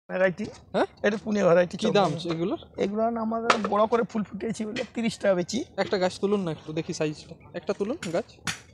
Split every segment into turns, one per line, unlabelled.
Variety.
হ্যাঁ,
এটা Pune variety.
কি দাম এগুলোর?
এগুলো আমাদের বড় করে ফুল ফুটেছি বলে 30 টাকা বেচি।
একটা গাছ তুলুন না একটু দেখি সাইজটা, একটা তুলুন গাছ।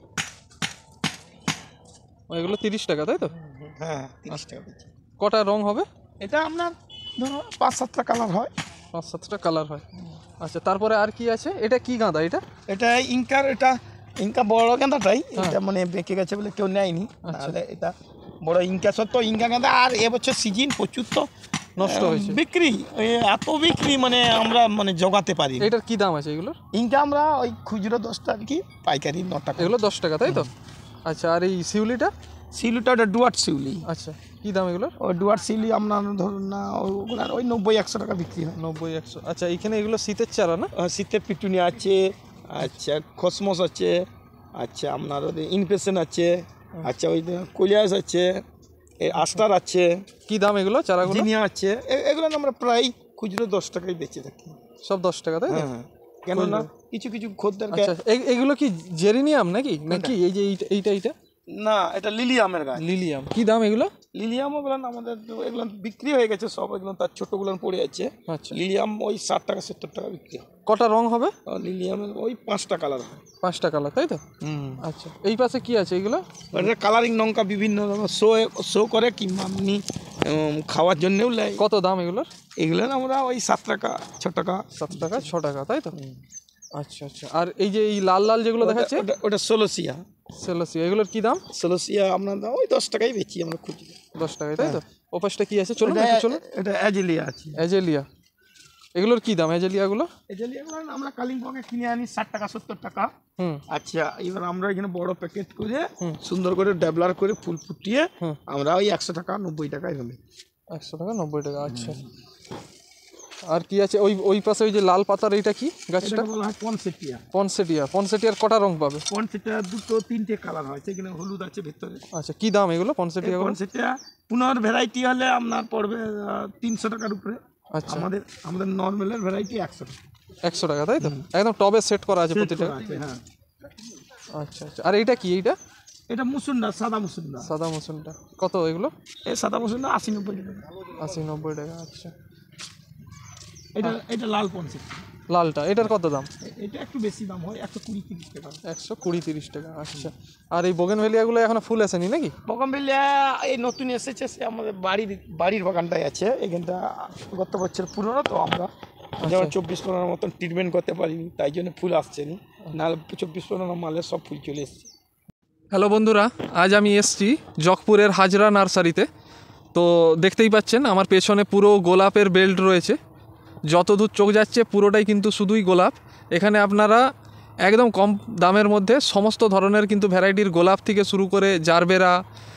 এগুলো 30 টাকা তাই তো?
হ্যাঁ 30 টাকা বেচি।
কটা রং হবে
এটা আপনার ধরো 5-7টা কালার হয়।
5-7টা কালার হয়। আচ্ছা, তারপরে আর কি আছে? এটা কি গাঁদা এটা?
এটা ইনকার, এটা ইনকা বড় গাঁদাটাই। এটা মানে বেঁকে গেছে বলে কেউ নেয়নি, তাহলে এটা বড় ইনকা সত্য ইনকা গাঁদা। আর এবছর সিজন প্রচুর তো
নষ্ট হয়েছে
বিক্রি, এত বিক্রি মানে আমরা মানে জোগাতে পারি।
এটার কি দাম আছে এগুলোর?
ইনকা আমরা ওই খুচরো 10 টাকা, কি পাইকারি 9 টাকা।
এগুলো 10 টাকা তাই তো? আচ্ছা, আর এই শিউলিটা?
শিউলিটা ওটা ডুয়ার্ট শিউলি।
আচ্ছা, কি দাম এগুলোর?
ওই ডুয়ার্ট শিউলি আপনার ধরুন না ওগুলো ওই 90-100 টাকা বিক্রি হয়।
90-100। আচ্ছা, এখানে এগুলো শীতের চারা না?
শীতের পিটুনিয়া আছে, আচ্ছা কসমস আছে, আচ্ছা আপনার ওই ইনফেকশন আছে, আচ্ছা ওই কলিয়াস আছে, আস্টার আছে।
কি দাম এগুলো চারাগুলো?
জিনিয়া আছে। এগুলো আমরা প্রায় খুচরো 10 টাকায় বেঁচে থাকি।
সব 10 টাকা তাই তো?
হ্যাঁ, কেননা কিছু কিছু খদ্দেরকে।
আচ্ছা, এগুলো কি জেরিনিয়াম নাকি? এই যে এইটা
না, এটা লিলিয়ামের গাছ।
লিলিয়াম। কি দাম এগুলো?
লিলিয়াম ওগুলো আমাদের এগুলো বিক্রি হয়ে গেছে সব, এগুলো তার ছোটগুলো পড়ে আছে।
আচ্ছা,
লিলিয়াম ওই 60 টাকা 70 টাকা বিক্রি হয়।
কটা রং হবে?
লিলিয়ামের ওই 5টা কালার হয়।
5টা কালার তাই তো? আচ্ছা, এই পাশে কি আছে এগুলো?
এটা কালারিং লঙ্কা বিভিন্ন রকম শো করে, কিংবা আপনি খাওয়ার জন্যও লেয়।
কত দাম এগুলোর?
এগুলো আমরা ওই 7 টাকা 6 টাকা।
7 টাকা 6 টাকা তাই তো? আচ্ছা আচ্ছা, আর এই যে এই লাল লাল যেগুলো দেখাচ্ছে
ওটা ষোলশিয়া।
সেলোসিয়া, এগুলোর কি দাম?
ষোলশিয়া আপনার দাম ওই 10 টাকাই বেচি আমরা খুঁজি।
10 টাকায় তাই তো? ও পাশটা কি আছে? চলুন চলুন।
এটা অ্যাজেলিয়া আছে।
অ্যাজেলিয়া, এগুলোর কি দাম অ্যাজেলিয়াগুলো?
অ্যাজেলিয়াগুলো আমরা কালিম্পংয়ে কিনে আনি 60 টাকা 70 টাকা।
হুম,
আচ্ছা, এবার আমরা এখানে বড় প্যাকেট করে সুন্দর করে ডেভেলপ করে ফুল ফুটিয়ে আমরা ওই 100 টাকা 90 টাকায় হলে।
100 টাকা 90 টাকা। আচ্ছা, আর কি আছে ওই পাশে ওই যে লাল পাতার এইটা কি গাছটা?
এটা বলা হয় পনসেটিয়া।
পনসেটিয়ার কটা রং পাবে?
পনসেটিয়া 2-3টে কালার হয়, সেখানে হলুদ আছে ভিতরে।
আচ্ছা, কি দাম এগুলো পনসেটিয়া?
পনসেটিয়া পুনর ভ্যারাইটি হলে আপনার পড়বে 300 টাকার উপরে।
আচ্ছা,
আমাদের নর্মালের ভ্যারাইটি 100 টাকা।
100 টাকা তাই তো? একদম টবে সেট করা আছে প্রতিটা?
হ্যাঁ।
আচ্ছা আচ্ছা, আর এইটা কি? এইটা
এটা মুসুন্ডা, সাদা মুসুন্ডা।
সাদা মৌসুমটা কত এগুলো?
এই সাদা মুসুন্ডা 80-90 টাকা।
80-90 টাকা। আচ্ছা,
এটা লাল পনসেটিয়া।
লালটা এটার কত দাম?
এটা একটু বেশি দাম হয়, 120-30 টাকা।
120-30 টাকা। আচ্ছা, আর এই বোগেনভেলিয়াগুলো এখনো ফুল আসেনি নাকি?
বোগানভেলিয়া এই নতুন এসেছে, সে আমাদের বাড়ির বাগানটাই আছে। এখানটা গত বছর পুরনো তো, আমরা যেমন 24-15 মতন ট্রিটমেন্ট করতে পারিনি, তাই জন্য ফুল আসছে না। নাহলে 24-15 মালের সব ফুল চলে এসছে।
হ্যালো বন্ধুরা, আজ আমি এসেছি জকপুরের হাজরা নার্সারিতে। তো দেখতেই পাচ্ছেন আমার পেছনে পুরো গোলাপের বেল্ট রয়েছে, যত দূর চোখ যাচ্ছে পুরোটাই কিন্তু শুধুই গোলাপ। এখানে আপনারা একদম কম দামের মধ্যে সমস্ত ধরনের কিন্তু ভ্যারাইটির গোলাপ থেকে শুরু করে জারবেরা,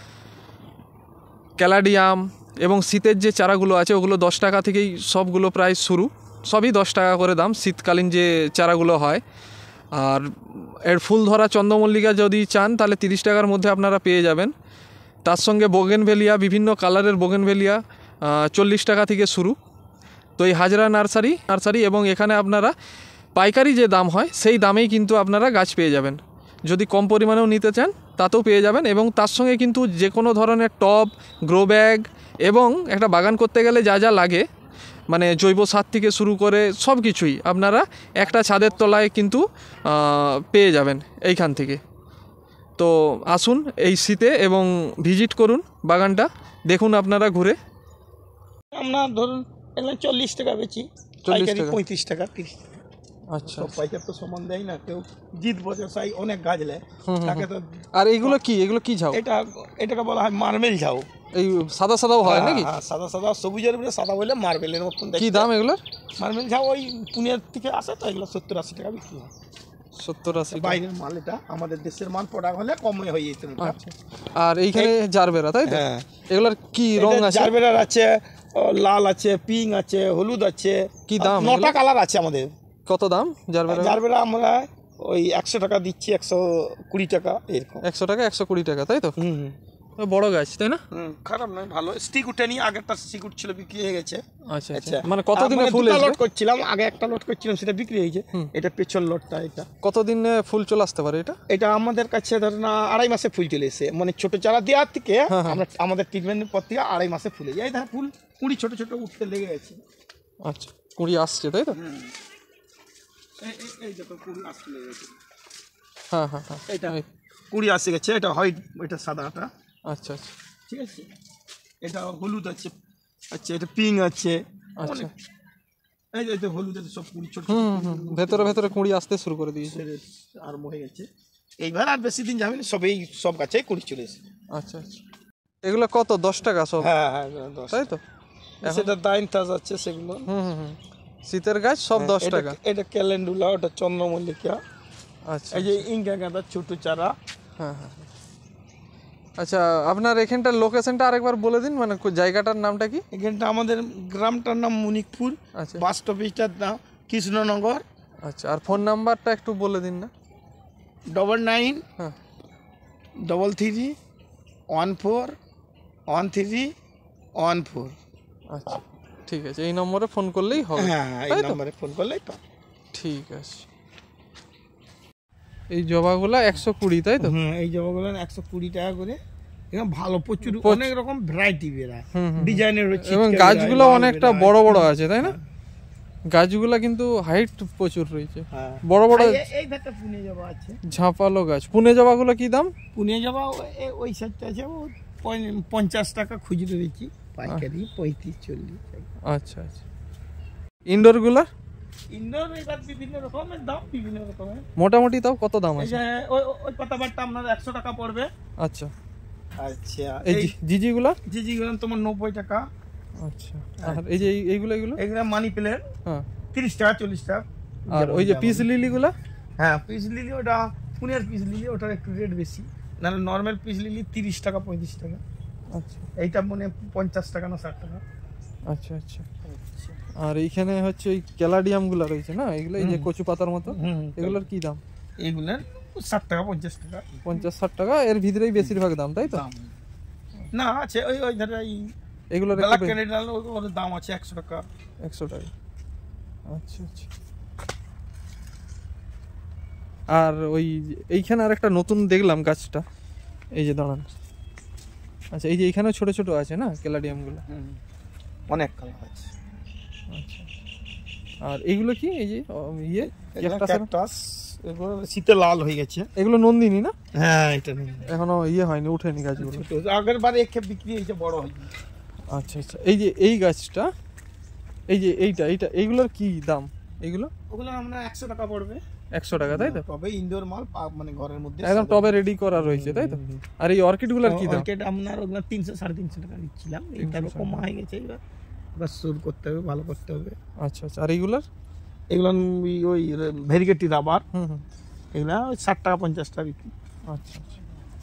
ক্যালাডিয়াম এবং শীতের যে চারাগুলো আছে ওগুলো 10 টাকা থেকেই সবগুলো প্রায় শুরু, সবই 10 টাকা করে দাম শীতকালীন যে চারাগুলো হয়। আর এর ফুল ধরা চন্দ্রমল্লিকা যদি চান তাহলে 30 টাকার মধ্যে আপনারা পেয়ে যাবেন। তার সঙ্গে বোগেনভেলিয়া, বিভিন্ন কালারের বোগেনভেলিয়া 40 টাকা থেকে শুরু। তো এই হাজরা নার্সারি এবং এখানে আপনারা পাইকারি যে দাম হয় সেই দামেই কিন্তু আপনারা গাছ পেয়ে যাবেন। যদি কম পরিমাণেও নিতে চান তাতেও পেয়ে যাবেন, এবং তার সঙ্গে কিন্তু যে কোনো ধরনের টব, গ্রো ব্যাগ এবং একটা বাগান করতে গেলে যা যা লাগে মানে জৈব সার থেকে শুরু করে সব কিছুই আপনারা একটা ছাদের তলায় কিন্তু পেয়ে যাবেন এইখান থেকে। তো আসুন এই শীতে এবং ভিজিট করুন বাগানটা, দেখুন আপনারা ঘুরে।
আমরা ধরুন এগুলো 40 টাকা বেচি,
40 টাকা,
35 টাকা 30 টাকা।
আচ্ছা,
সব পাইকার তো সমান দেয় না, কেউ জিত বছর অনেক গাছ নেয় তাকে তো।
আর এগুলো কি ঝাউ?
এটাকে বলা হয় মার্বেল ঝাউ।
এই সাদা সাদাও হয় নাকি?
হ্যাঁ, সাদা সাদা সবুজের উপরে সাদা বলে মার্বেলের মতন দেখতে।
কি দাম এগুলোর?
মার্বেল ঝাউ ওই পুনের থেকে আসে তো, এগুলো 70-80 টাকা বিক্রি হয়।
70-80
বাইরের মাল, এটা আমাদের দেশের মাল প্রোডাক্ট হলে কমে হয়ে যেত।
আচ্ছা, আর এইখানে জারবেরা তাই তো?
হ্যাঁ,
এগুলোর কি রং আছে?
জারবেরার আছে, লাল আছে, পিঙ্ক আছে, হলুদ আছে।
কি দাম?
9টা কালার আছে আমাদের।
কত দাম
জারবেরা আমরা ওই 100 টাকা দিচ্ছি, 120 টাকা এরকম।
100 টাকা 120 টাকা তাই তো? বড় গাছ তাই না?
খারাপ নয়, ভালো। স্টিক উঠেনি, আগেরটা স্টিক উঠছিল, বিক্রি হয়ে গেছে।
আচ্ছা আচ্ছা, মানে কতদিনে ফুল
দুটো
আসবে?
লট করছিলাম, আগে একটা লট করছিলাম, সেটা বিক্রি হয়েছে। এটা পেছন লটটা। এটা
কতদিনে ফুল চলে আসতে পারে এটা?
এটা আমাদের কাছে ধরেন 2.5 মাসে ফুল চলে এসে, মানে ছোট চারা দেওয়ার থেকে আমরা আমাদের ট্রিটমেন্টের পর থেকে 2.5 মাসে ফুলে যায়। ধর ফুল কুড়ি ছোট ছোট উঠতে লেগে গেছে।
আচ্ছা, কুড়ি আসছে তাই তো?
এই দেখো কুড়ি আসতে লেগে গেছে।
হ্যাঁ হ্যাঁ হ্যাঁ,
এটা কুড়ি আসে গেছে। এটা হোয়াইট, এটা সাদাটা।
আচ্ছা আচ্ছা,
ঠিক আছে। এটা হলুদ আছে, আচ্ছা এটা পিঙ্ক আছে।
আচ্ছা,
এই যে হলুদ আছে, সব কুড়ি ছোট
ভেতরে ভেতরে কুড়ি আসতে শুরু করে দিয়েছে,
আরম্ভ হয়ে গেছে। এইবার আর বেশি দিন যাবে না, সব গাছে কুড়ি চলে এসে।
আচ্ছা আচ্ছা, এগুলো কত? 10 টাকা সব?
হ্যাঁ হ্যাঁ, 10।
তাই তো?
সেটা দাইন তাজ আছে সেগুলো।
শীতের গাছ সব 10 টাকা।
এটা ক্যালেন্ডুলা, ওটা চন্দ্রমল্লিকা।
আচ্ছা,
এই যে ইঙ্কা গাঁদা ছোট চারা।
হ্যাঁ হ্যাঁ। আচ্ছা, আপনার এখানটার লোকেশনটা আরেকবার বলে দিন, মানে জায়গাটার নামটা কি?
এখানটা আমাদের গ্রামটার নাম মুনিকপুর।
আচ্ছা,
বাস অফিসটার নাম কৃষ্ণনগর।
আচ্ছা, আর ফোন নাম্বারটা একটু বলে দিন না।
99
হ্যাঁ
33 14 13 14।
আচ্ছা, ঠিক আছে, এই নম্বরে ফোন করলেই হবে।
হ্যাঁ, এই নম্বরে ফোন করলেই তো।
ঠিক আছে। এই জবাগুলা 120 তাই তো?
এই জবাগুলো 120 টাকা করে। এখানে ভালো প্রচুর অনেক রকম ভ্যারাইটি বেরা, ডিজাইনের রয়েছে।
এবং গাছগুলো অনেকটা বড় বড় আছে তাই না? গাছগুলা কিন্তু হাইট প্রচুর রয়েছে, বড় বড়।
এই ধারটা পুনে জবা আছে,
ঝাঁপালো গাছ। পুনে জবাগুলো কি দাম?
পুনে জবা ওই সাইডটা আছে 50 টাকা খুচরো দিচ্ছি, পাইকারি 35-40 টাকা।
আচ্ছা আচ্ছা, ইনডোর গুলা?
ইনডোর এবার বিভিন্ন রকমের দাম, বিভিন্ন রকমের।
মোটামুটি তাও কত দাম আছে?
ওই পাতাবারটা আপনার 100 টাকা পড়বে।
আচ্ছা
আচ্ছা,
এই জিজি গুলা?
জিজি গুলো তোমার 90 টাকা।
আচ্ছা, আর এই যে এইগুলো এগুলো
মানি প্লেট,
হ্যাঁ
30 টাকা 40 টাকা।
আর ওই যে পিস লিলি গুলা?
হ্যাঁ, পিস লিলি ওটা পুনের পিস লিলি, ওটার একটু রেট বেশি। নাহলে নর্মাল পিস লিলি 30 টাকা 35 টাকা।
আচ্ছা,
এইটা মনে 50 টাকা না 60 টাকা।
আচ্ছা আচ্ছা। আর এইখানে হচ্ছে ওই ক্যালাডিয়াম গুলা রয়েছে না, এগুলো এই যে কচু পাতার মতো, এগুলোর কি দাম?
এগুলোর 60 টাকা 50 টাকা।
50-60 টাকা, এর ভিতরেই বেশিরভাগ দাম তাই তো?
না আছে ওই ধরে
এগুলোর
ব্ল্যাক ক্যানেডিয়ান, ওর দাম আছে 100 টাকা।
100 টাকা। আচ্ছা আচ্ছা। আর ওই এইখানে আর একটা নতুন দেখলাম গাছটা, এই যে দাঁড়ান। আচ্ছা, এই যে এইখানেও ছোট ছোট আছে না ক্যালাডিয়াম গুলো?
অনেক কালার আছে।
আচ্ছা, আর এইগুলো কি? এই যে ইয়ে
ক্যাকটাস, এগুলো শীতে লাল হয়ে গেছে।
এগুলো নন্দিনী না?
হ্যাঁ, এটা
এখনো ইয়ে হয়নি, উঠেনি গাছগুলো।
আগের বারে এক বিক্রি হয়েছে, বড় হয়নি।
আচ্ছা আচ্ছা, এই যে এই গাছটা, এই যে এইটা এইগুলোর কি দাম? এগুলো
ওগুলো আমরা 100 টাকা পড়বে।
100 টাকা তাই তো?
তবে ইনডোর মাল, মানে ঘরের মধ্যে
একদম টবে রেডি করা রয়েছে তাই তো? আর এই অর্কিড গুলোর কি দাম?
অর্কিড আপনার ওগুলো 300-350 টাকা দিচ্ছিলাম, এটা কম হয়ে গেছে। এবার শুরু করতে হবে, ভালো করতে হবে।
আচ্ছা আচ্ছা, আর এইগুলোর?
এগুলো ওই ভেরিগেটি রাবার, এগুলো 60 টাকা 50 টাকা বিক্রি।
আচ্ছা আচ্ছা।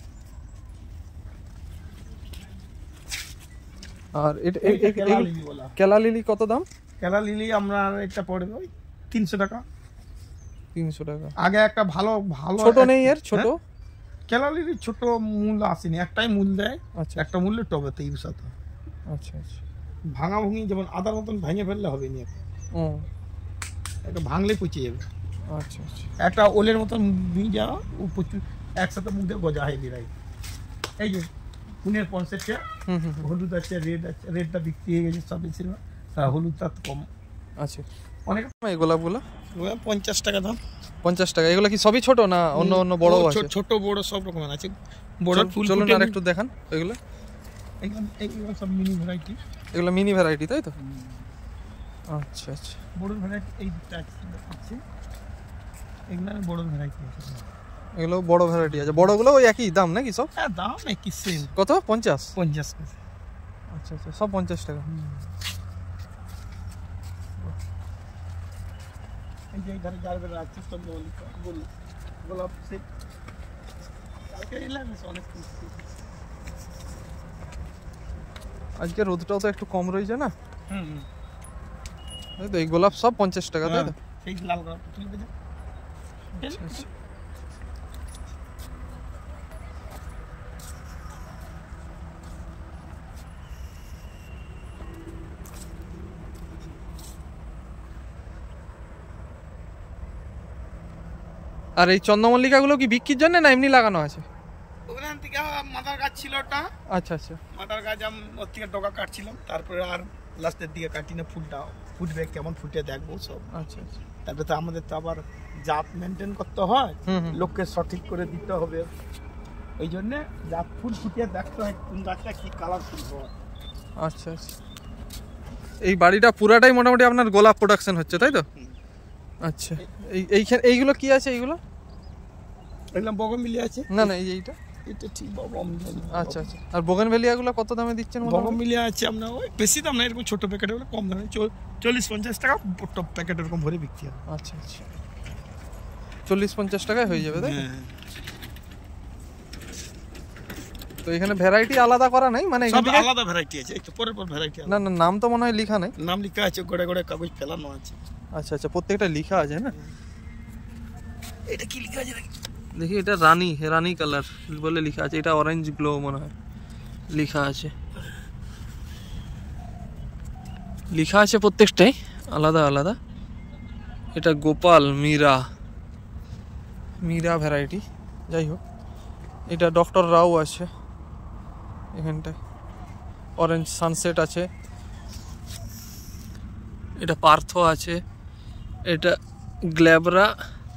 আর এটা কেলা লিলি কত দাম?
কেলা লিলি আমরা এটা পড়বে ওই 300 টাকা।
300 টাকা।
আগে একটা ভালো ভালো
ছোট নেই এর? ছোট
কেলা লিলি ছোট মূল আসেনি, একটাই মূল দেয়।
আচ্ছা,
একটা মূল্যে টবেতে ইউজ হতো।
আচ্ছা আচ্ছা।
ভাঙা ভুঙি যেমন আদার মতন ভেঙে ফেললে হবে না,
ও
একটা ভাঙলে পচে যাবে।
আচ্ছা আচ্ছা।
একটা ওলের মতন যাওয়া, ও প্রচুর একসাথে মুখে গজা হয় বিরাই। এই যে পুনের পঞ্চায়েতটা হলুদ আছে, রেড আছে। রেডটা বিক্রি হয়ে গেছে সব বেশিরভাগ, হলুদটা কম।
আচ্ছা,
অনেক।
এই গোলাপগুলো
50 টাকা দাম।
50 টাকা। এগুলো কি সবই ছোট না অন্য অন্য বড় আছে?
ছোট বড় সব রকমের আছে। বড় ফুল
চলুন আর একটু দেখান এগুলো।
এগুলো সব মিনি ভ্যারাইটি।
এগুলো মিনি ভ্যারাইটি তাই তো? আচ্ছা আচ্ছা।
বড় ভ্যারাইটি এই দুটো আছে, এগুলো বড় ভ্যারাইটি আছে।
এগুলো বড় ভ্যারাইটি আছে। বড়গুলো ওই একই দাম নাকি সব?
হ্যাঁ, দাম একই সেম।
কত? 50?
50 টাকা।
আচ্ছা আচ্ছা, সব 50 টাকা।
এই যে এখানে জারবের আছে সব গোলাপ সে কালকে এলাম অনেক কিছু।
আজকে রোদটাও তো একটু কম রয়েছে না? তাই তো? এই গোলাপ সব 50 টাকা তাই তো?
সেই লাল গোলাপ তুলবে যে।
আচ্ছা আচ্ছা। আর এই চন্দ্রমল্লিকাগুলো কি বিক্রির জন্য না এমনি লাগানো আছে?
ওখান থেকে মাদার গাছ ছিল ওটা,
আচ্ছা আচ্ছা
মাদার গাছ আমি ওর থেকে ডগা কাটছিলাম, তারপরে আর লাস্টের দিকে কাটি না, ফুলটা ফুটবে কেমন ফুটে দেখবো সব।
আচ্ছা আচ্ছা
তারপরে তো আমাদের তো আবার জাত মেনটেন করতে হয়,
হুম।
লোককে সঠিক করে দিতে হবে, এই জন্যে জাত ফুল ফুটিয়ে দেখতে হয় কোন গাছটা কি কালারফুল হয়।
আচ্ছা আচ্ছা এই বাড়িটা পুরাটাই মোটামুটি আপনার গোলাপ প্রোডাকশন হচ্ছে তাই তো? আচ্ছা এইগুলো কি আছে এইগুলো?
দেখলাম বগনভিলিয়া আছে।
না না এইটা
এটা ঠিক বগনভিলিয়া।
আচ্ছা আচ্ছা আর বোগেনভেলিয়াগুলো কত দামে দিচ্ছেন?
বগনভিলিয়া আছে আপনার ওই বেশি দাম না, এরকম ছোট প্যাকেট হলে কম দামে 40-50 টাকা টপ প্যাকেট এরকম ভরে বিক্রি হয়।
আচ্ছা আচ্ছা 40-50 টাকায় হয়ে যাবে তাই তো? তো এখানে ভ্যারাইটি আলাদা করা নাই মানে
সব আলাদা ভ্যারাইটি আছে, একটু পরের পর ভ্যারাইটি।
না না নাম তো মনে হয় লেখা নেই।
নাম লেখা আছে, গোড়ে গোড়ে কাগজ ফেলানো আছে।
আচ্ছা আচ্ছা প্রত্যেকটা লেখা আছে না?
এটা কি লেখা আছে
দেখি এটা রানী কালার বলে লেখা আছে, এটা অরেঞ্জ গ্লো মনে হয় লেখা আছে। লেখা আছে প্রত্যেকটাই আলাদা আলাদা। এটা গোপাল মীরা ভ্যারাইটি, যাই হোক। এটা ডক্টর রাও আছে এখানটায়, অরেঞ্জ সানসেট আছে, এটা পার্থ আছে, এটা গ্ল্যাবরা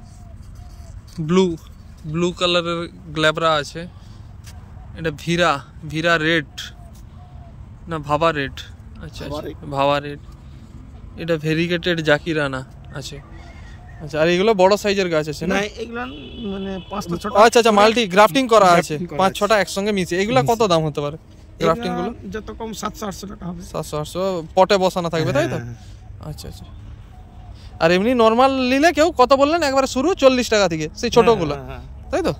ব্লু কালারের গ্ল্যাবরা আছে, এটা ভিরা রেড না ভাবা রেড, আচ্ছা ভাবা রেড, এটা ভেরিগেটেড জাকিরানা আছে। আচ্ছা আর এগুলো বড় সাইজের গাছ আছে না?
এগুলো মানে 5টা ছোট।
আচ্ছা আচ্ছা মাল্টি গ্রাফটিং করা আছে 5-6টা একসঙ্গে মিশে। এগুলো কত দাম হতে পারে গ্রাফটিং গুলো?
যত কম 700-800 টাকা হবে।
700-800 পটে বসানো থাকবে তাই তো? আচ্ছা আচ্ছা আর এমনি নর্মাল নিলে কেউ কত বললেন একবারে শুরু 40 টাকা থেকে সেই ছোটগুলো তাই তো?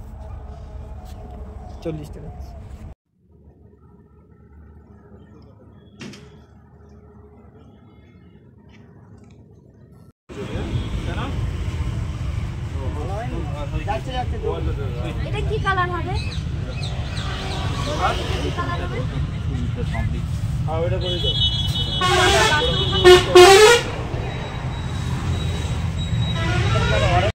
40 টাকা।
এটা কি কালার হবে? কি কালার হবে?
ওইটা করে দাও।